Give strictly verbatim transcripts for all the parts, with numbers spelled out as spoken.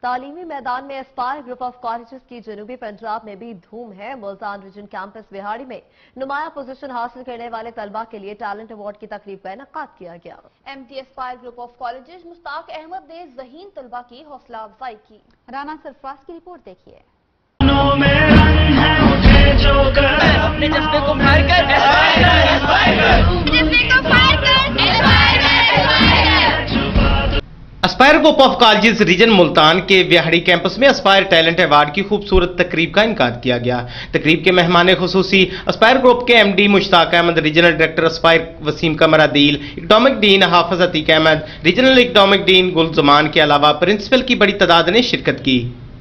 تعلیمی میدان میں اسپائر گروپ آف کالجز کی جنوبی پنجاب میں بھی دھوم ہے۔ ملتان ریجن کیمپس وہاڑی میں نمایاں پوزیشن حاصل کرنے والے طلبہ کے لیے ٹیلنٹ ایوارڈ کی تقریب کا انعقاد کیا گیا۔ M T Aspire group of colleges Mushtaq Ahmad نے ذہین طلبہ کی حوصلہ افزائی کی۔ رانا سرفراز کی رپورٹ دیکھیے۔ اپنے جذبے کو پھاڑ کر Aspire group of colleges region Multan کے وہاڑی کیمپس میں اسپائر ٹیلنٹ ایوارڈ کی خوبصورت تقریب کا انعقاد کیا گیا۔ تقریب کے مہمان خصوصی اسپائر گروپ کے ایم ڈی مشتاق Ahmad, regional director اسپائر Wasim قمرادیل، economic ڈین حافظ عتیق احمد، ریجنل اکنامک ڈین گل زمان کے علاوہ پرنسپل کی بڑی تعداد نے شرکت کی۔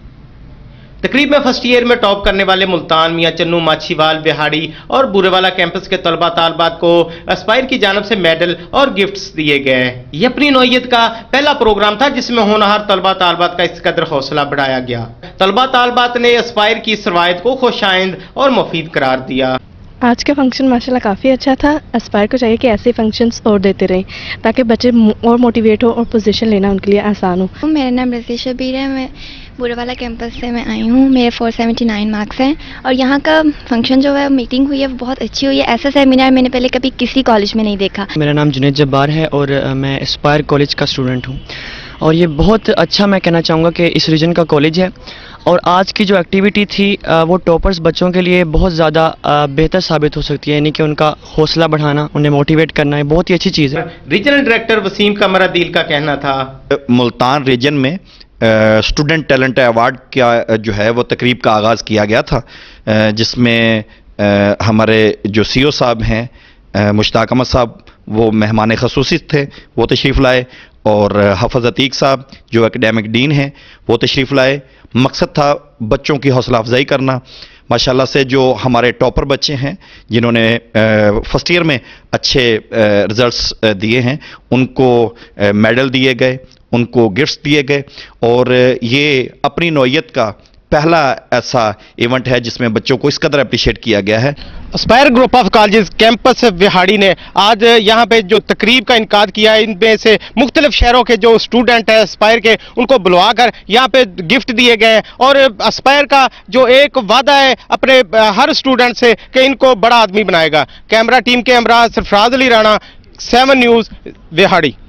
تقریب میں فرسٹ ایئر میں ٹاپ کرنے والے ملتان، میاں چنو، ماچھی وال، وہاڑی اور بورے والا کیمپس کے طلبہ طالبات کو اسپائر کی جانب سے میڈل اور گفٹس دیے گئے۔ یہ اپنی نوعیت کا پہلا پروگرام تھا جس میں ہونہار طلبہ طالبات کا اس قدر حوصلہ بڑھایا گیا۔ طلبہ طالبات نے اسپائر کی اس روایت کو خوش آئند اور مفید قرار دیا۔ آج کا فنکشن ماشاءاللہ کافی اچھا تھا۔ اسپائر کو چاہیے کہ ایسے فنکشنز اور دیتے رہیں تاکہ بچے اور موٹیویٹ ہو اور پوزیشن لینا ان کے لیے آسان ہو۔ میرا نام رضی شبیر ہے، میں بورے والا کیمپس سے میں آئی ہوں۔ میرے فور سیونٹی نائن مارکس ہیں اور یہاں کا فنکشن جو ہے میٹنگ ہوئی ہے وہ بہت اچھی ہوئی ہے۔ ایسا سیمینار میں نے پہلے کبھی کسی کالج میں نہیں دیکھا۔ میرا نام جنید جبار ہے اور میں اسپائر کالج کا اسٹوڈنٹ ہوں اور یہ بہت اچھا میں کہنا چاہوں گا کہ اس ریجن کا کالج ہے اور آج کی جو ایکٹیویٹی تھی وہ ٹاپرز بچوں کے لیے بہت زیادہ بہتر ثابت ہو سکتی ہے، یعنی کہ ان کا حوصلہ بڑھانا، انہیں موٹیویٹ کرنا ہے، بہت ہی اچھی چیز ہے۔ ریجنل ڈائریکٹر وسیم قمرادیل کا کہنا تھا ملتان ریجن میں اسٹوڈنٹ ٹیلنٹ ایوارڈ کا جو ہے وہ تقریب کا آغاز کیا گیا تھا، جس میں ہمارے جو سی او صاحب ہیں مشتاق احمد صاحب وہ مہمان خصوصی تھے، وہ تشریف لائے، اور حافظ عتیق صاحب جو اکیڈیمک ڈین ہیں وہ تشریف لائے۔ مقصد تھا بچوں کی حوصلہ افزائی کرنا۔ ماشاءاللہ سے جو ہمارے ٹاپر بچے ہیں جنہوں نے فرسٹ ایئر میں اچھے رزلٹس دیے ہیں ان کو میڈل دیے گئے، ان کو گفٹس دیے گئے اور یہ اپنی نوعیت کا پہلا ایسا ایونٹ ہے جس میں بچوں کو اس قدر اپریشیٹ کیا گیا ہے۔ Aspire group of colleges campus Vehari نے آج یہاں پہ جو تقریب کا انعقاد کیا ہے، ان میں سے مختلف شہروں کے جو اسٹوڈنٹ ہیں اسپائر کے ان کو بلوا کر یہاں پہ گفٹ دیے گئے اور اسپائر کا جو ایک وعدہ ہے اپنے ہر اسٹوڈنٹ سے کہ ان کو بڑا آدمی بنائے گا۔ کیمرہ ٹیم کے ہمراہ سرفراز علی رانا، سیون نیوز وہاڑی۔